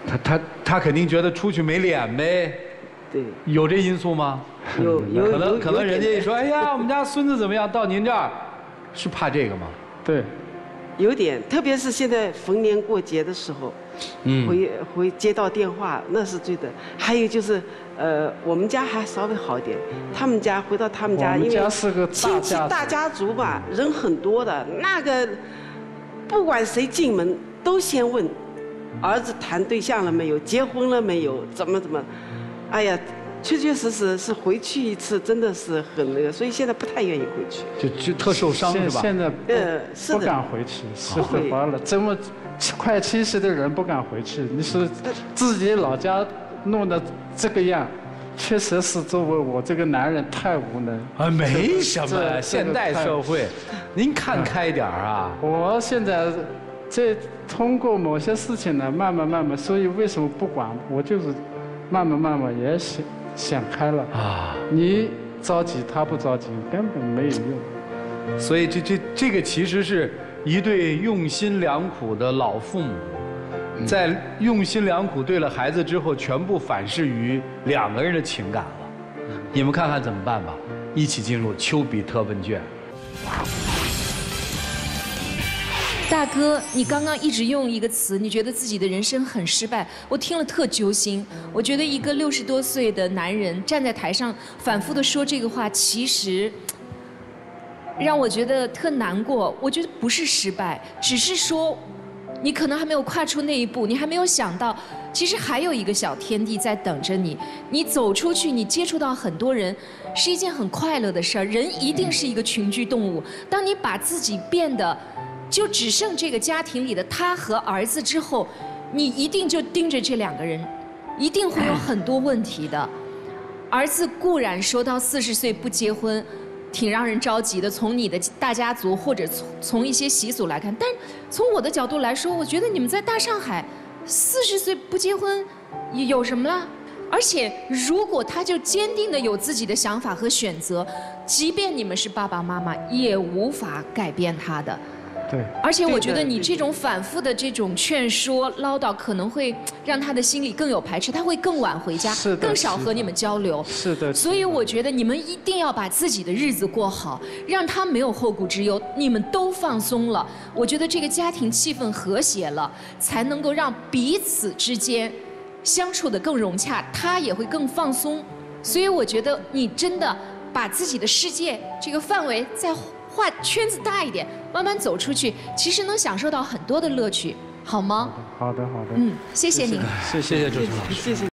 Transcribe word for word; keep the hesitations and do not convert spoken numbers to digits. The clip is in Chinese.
他他他肯定觉得出去没脸呗。 对。 有这因素吗？ 有有可能可能人家一说，哎呀，我们家孙子怎么样？到您这儿，是怕这个吗？ 对。 有点，特别是现在逢年过节的时候，嗯，回回接到电话，那是最的。还有就是，呃，我们家还稍微好一点，他们家回到他们家，因为亲戚大家族吧，人很多的，那个不管谁进门都先问，儿子谈对象了没有，结婚了没有，怎么怎么，哎呀。确确实实是回去一次，真的是很那个，所以现在不太愿意回去， 就就特受伤是吧？ 现在呃不敢回去，实在发了，这么快七十的人不敢回去，你说自己老家弄得这个样，确实是作为我这个男人太无能。 啊，没什么，现代社会，您看开点啊！ 我现在这通过某些事情呢，慢慢慢慢，所以为什么不管？我就是慢慢慢慢也想。想开了啊！你着急，他不着急，根本没有用。 所以这这这个其实是一对用心良苦的老父母，在用心良苦对了孩子之后，全部反噬于两个人的情感了。你们看看怎么办吧！一起进入丘比特问卷。 大哥，你刚刚一直用一个词，你觉得自己的人生很失败，我听了特揪心。我觉得一个六十多岁的男人站在台上反复的说这个话，其实让我觉得特难过。我觉得不是失败，只是说你可能还没有跨出那一步，你还没有想到，其实还有一个小天地在等着你。你走出去，你接触到很多人，是一件很快乐的事儿。人一定是一个群居动物，当你把自己变得就只剩这个家庭里的他和儿子之后，你一定就盯着这两个人，一定会有很多问题的。儿子固然说到四十岁不结婚，挺让人着急的，从你的大家族或者从从一些习俗来看，但从我的角度来说，我觉得你们在大上海，四十岁不结婚有什么了？而且如果他就坚定的有自己的想法和选择，即便你们是爸爸妈妈，也无法改变他的。 对， 而且我觉得你这种反复的这种劝说唠叨，可能会让他的心里更有排斥，他会更晚回家，更少和你们交流。 是的。 所以我觉得你们一定要把自己的日子过好，让他没有后顾之忧，你们都放松了，我觉得这个家庭气氛和谐了，才能够让彼此之间相处得更融洽，他也会更放松。所以我觉得你真的把自己的世界这个范围再画圈子大一点，慢慢走出去，其实能享受到很多的乐趣，好吗？ 好的，好的。 嗯，谢谢您。 谢谢， 谢谢周群老师。 谢谢。